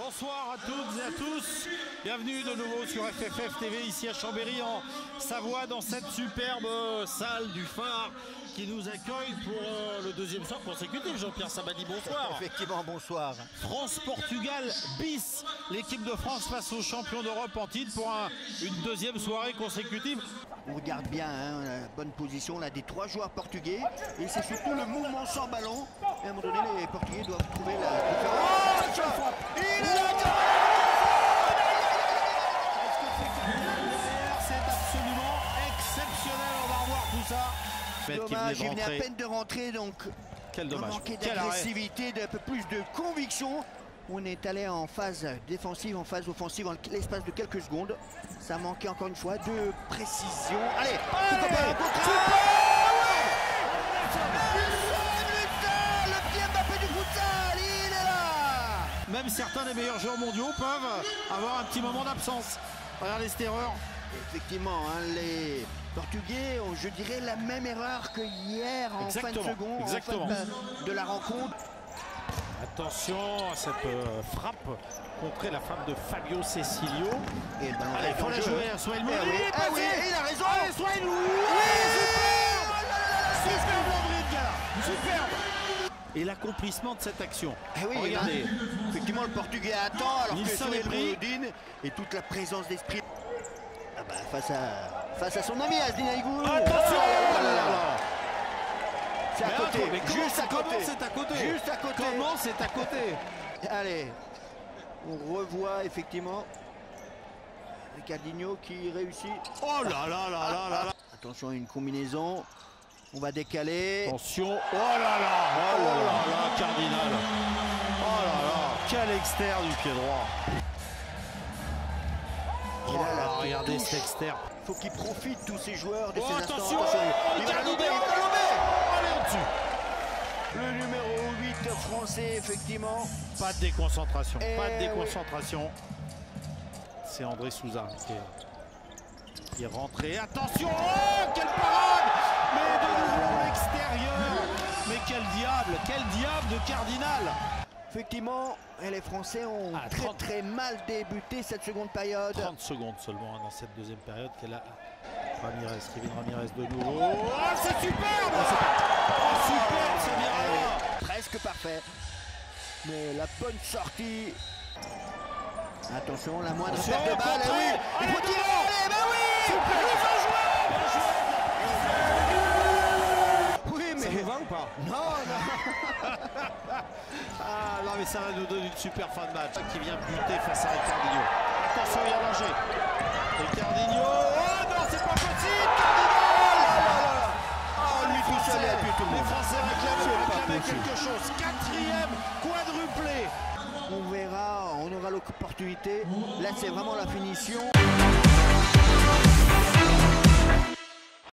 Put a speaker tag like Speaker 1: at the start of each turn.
Speaker 1: Bonsoir à toutes et à tous, bienvenue de nouveau sur FFF TV ici à Chambéry en Savoie dans cette superbe salle du Phare qui nous accueille pour le deuxième soir consécutif. Jean-Pierre Sabadi, bonsoir.
Speaker 2: Effectivement, bonsoir.
Speaker 1: France-Portugal bis, l'équipe de France face aux champions d'Europe en titre pour une deuxième soirée consécutive.
Speaker 2: On regarde bien, hein, bonne position là des trois joueurs portugais et c'est surtout le mouvement sans ballon. Et à un moment donné, les Portugais doivent trouver la différence. Il est là.
Speaker 1: C'est absolument exceptionnel, on va revoir tout ça.
Speaker 2: Dommage, il venait à peine de rentrer, donc
Speaker 1: quel dommage.
Speaker 2: Un manqué d'agressivité, d'un peu plus de conviction. On est allé en phase défensive, en phase offensive en l'espace de quelques secondes. Ça manquait encore une fois de précision. Allez, le pied Mbappé du futsal, il est là.
Speaker 1: Même certains des meilleurs joueurs mondiaux peuvent avoir un petit moment d'absence. Regardez cette erreur.
Speaker 2: Effectivement, hein, les Portugais ont, je dirais, la même erreur que hier en fin de seconde,
Speaker 1: exactement.
Speaker 2: En fin de la rencontre.
Speaker 1: Attention à cette frappe contre la frappe de Fabio Cecilio.
Speaker 2: Et le ballon
Speaker 1: il faut la jouer à Sohail Mouride.
Speaker 2: Oui, il a raison.
Speaker 1: Allez, Sohail Mouride. Superbe. Et l'accomplissement de cette action.
Speaker 2: Oui,
Speaker 1: regardez.
Speaker 2: Effectivement, le Portugais attend alors que Sohail Mouride et toute la présence d'esprit face à son ami Azdin Aïgou.
Speaker 1: Attention.
Speaker 2: C'est à côté, juste à côté.
Speaker 1: Comment c'est à côté?
Speaker 2: Juste à côté.
Speaker 1: Comment c'est à côté?
Speaker 2: Allez, on revoit effectivement Ricardinho qui réussit.
Speaker 1: Oh là là là là là là.
Speaker 2: Attention à une combinaison. On va décaler.
Speaker 1: Attention. Oh là là. Oh là là, Cardinal. Oh là là. Quel externe du pied droit.
Speaker 2: Oh là,
Speaker 1: regardez cet externe.
Speaker 2: Faut qu'il profite tous ces joueurs de ces instants.
Speaker 1: Attention.
Speaker 2: Il va la louper, il va la louper.
Speaker 1: Allez au-dessus.
Speaker 2: Le numéro 8 français, effectivement.
Speaker 1: Pas de déconcentration. Pas de déconcentration. C'est André Souza qui est rentré. Attention. Oh, quelle parade. Mais de nouveau à l'extérieur. Mais quel diable de Cardinal.
Speaker 2: Effectivement, les Français ont très mal débuté cette seconde période.
Speaker 1: 30 secondes seulement dans cette deuxième période qu'elle a. Kevin Ramirez de nouveau. Oh, c'est superbe. Oh, superbe, c'est bien là.
Speaker 2: Presque parfait. Mais la bonne sortie. Attention, la moindre perte de balle. Oui, il faut tirer. Allez, ben oui. Oui, mais...
Speaker 1: Ça vous va ou pas?
Speaker 2: Non.
Speaker 1: Ah non, mais ça va nous donner une super fin de match qui vient buter face à Ricardinho. Attention, il y a danger. Ricardinho. Oh non, c'est pas possible. Cardinal.
Speaker 2: Oh, lui tout seul, il a tué tout le monde.
Speaker 1: Les Français réclamaient quelque chose. 4e quadruplé.
Speaker 2: On verra, on aura l'opportunité. Là, c'est vraiment la finition.